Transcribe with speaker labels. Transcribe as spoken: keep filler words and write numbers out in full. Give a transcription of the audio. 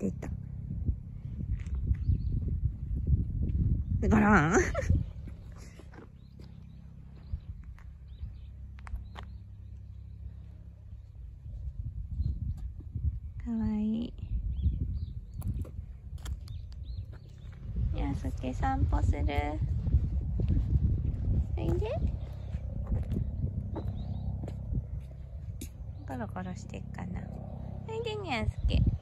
Speaker 1: 出た。ガランかわいい。やすけ散歩する。おいで。ゴロゴロしてっかな。おいでにゃすけ。